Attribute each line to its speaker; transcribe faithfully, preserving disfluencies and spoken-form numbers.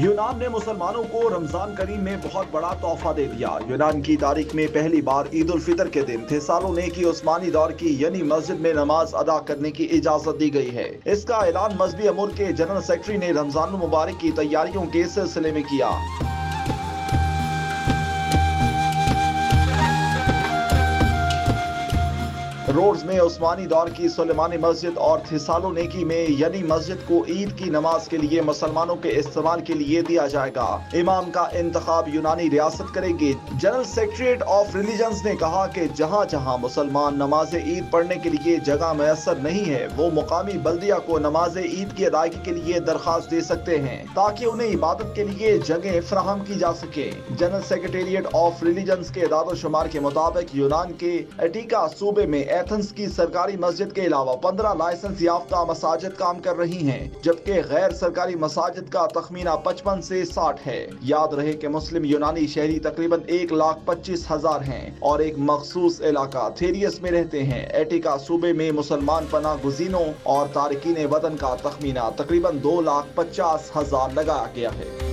Speaker 1: यूनान ने मुसलमानों को रमजान करीम में बहुत बड़ा तोहफा दे दिया। यूनान की तारीख में पहली बार ईद उल फितर के दिन थेसालोनिकी उस्मानी दौर की यानी मस्जिद में नमाज अदा करने की इजाजत दी गई है। इसका ऐलान मजहबी अमूर के जनरल सेक्रेटरी ने रमजान मुबारक की तैयारियों के सिलसिले में किया। रोड्स में उस्मानी दौर की सुलेमानी मस्जिद और थेसालोनिकी में यानी मस्जिद को ईद की नमाज के लिए मुसलमानों के इस्तेमाल के लिए दिया जाएगा। इमाम का इंतखाब यूनानी रियासत करेगी। जनरल सेक्रेटरीट ऑफ रिलीजन्स ने कहा कि जहां जहां मुसलमान नमाज ईद पढ़ने के लिए जगह मैसर नहीं है, वो मुकामी बल्दिया को नमाज ईद की अदायगी के लिए दरखास्त दे सकते हैं ताकि उन्हें इबादत के लिए जगह फराहम की जा सके। जनरल सेक्रेटेरिएट ऑफ रिलीजन्स के दादोशुमार के मुताबिक यूनान के एटिका सूबे में एथेंस की सरकारी मस्जिद के अलावा पंद्रह लाइसेंस याफ्ता मसाजिद काम कर रही हैं, जबकि गैर सरकारी मसाजिद का तखमीना पचपन से साठ है। याद रहे कि मुस्लिम यूनानी शहरी तकरीबन एक लाख पच्चीस हजार हैं और एक मखसूस इलाका थेरियस में रहते हैं। एटिका सूबे में मुसलमान पनाह गुज़ीनों और तारिकीन वतन का तखमीना तकरीबन दो लाख पचास हजार लगाया गया है।